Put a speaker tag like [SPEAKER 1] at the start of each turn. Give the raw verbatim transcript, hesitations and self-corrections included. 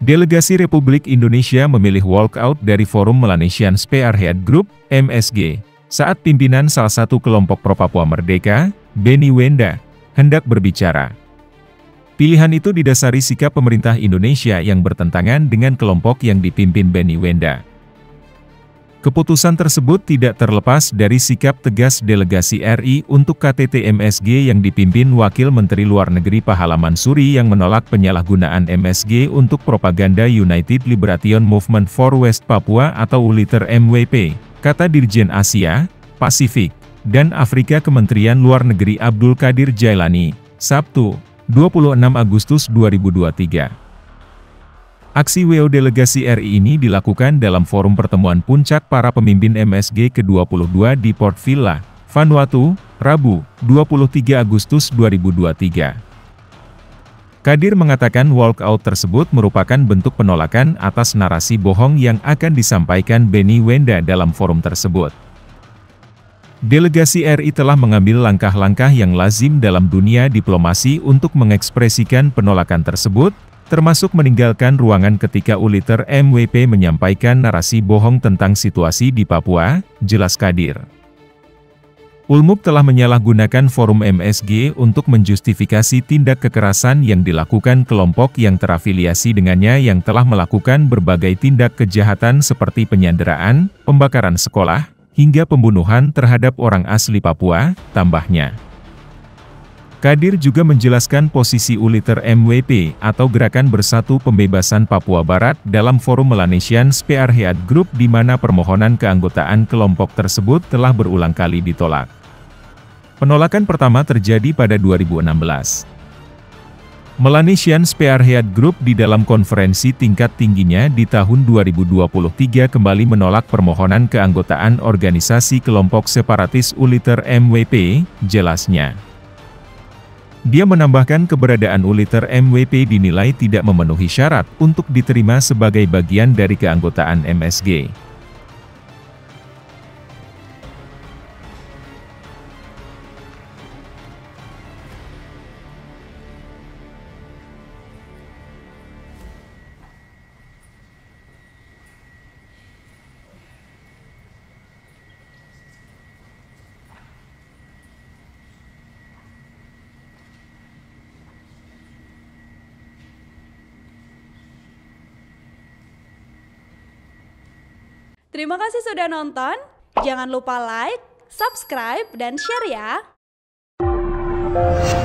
[SPEAKER 1] Delegasi Republik Indonesia memilih walkout dari Forum Melanesian Spearhead Group, M S G, saat pimpinan salah satu kelompok pro-Papua Merdeka, Benny Wenda, hendak berbicara. Pilihan itu didasari sikap pemerintah Indonesia yang bertentangan dengan kelompok yang dipimpin Benny Wenda. Keputusan tersebut tidak terlepas dari sikap tegas delegasi R I untuk K T T M S G yang dipimpin Wakil Menteri Luar Negeri Pahala Mansuri yang menolak penyalahgunaan M S G untuk propaganda United Liberation Movement for West Papua atau ULITER M W P, kata Dirjen Asia, Pasifik, dan Afrika Kementerian Luar Negeri Abdul Qadir Jailani, Sabtu, dua puluh enam Agustus dua ribu dua puluh tiga. Aksi W O delegasi R I ini dilakukan dalam forum pertemuan puncak para pemimpin M S G ke dua puluh dua di Port Vila, Vanuatu, Rabu, dua puluh tiga Agustus dua ribu dua puluh tiga. Qadir mengatakan walkout tersebut merupakan bentuk penolakan atas narasi bohong yang akan disampaikan Benny Wenda dalam forum tersebut. Delegasi R I telah mengambil langkah-langkah yang lazim dalam dunia diplomasi untuk mengekspresikan penolakan tersebut, termasuk meninggalkan ruangan ketika ULITER M W P menyampaikan narasi bohong tentang situasi di Papua, jelas Qadir. Ulmuk telah menyalahgunakan forum M S G untuk menjustifikasi tindak kekerasan yang dilakukan kelompok yang terafiliasi dengannya yang telah melakukan berbagai tindak kejahatan seperti penyanderaan, pembakaran sekolah, hingga pembunuhan terhadap orang asli Papua, tambahnya. Qadir juga menjelaskan posisi ULITER M W P atau Gerakan Bersatu Pembebasan Papua Barat dalam Forum Melanesian Spearhead Group di mana permohonan keanggotaan kelompok tersebut telah berulang kali ditolak. Penolakan pertama terjadi pada dua ribu enam belas. Melanesian Spearhead Group di dalam konferensi tingkat tingginya di tahun dua ribu dua puluh tiga kembali menolak permohonan keanggotaan organisasi kelompok separatis ULITER M W P, jelasnya. Dia menambahkan keberadaan ULITER M W P dinilai tidak memenuhi syarat untuk diterima sebagai bagian dari keanggotaan M S G.
[SPEAKER 2] Terima kasih sudah nonton, jangan lupa like, subscribe, dan share ya!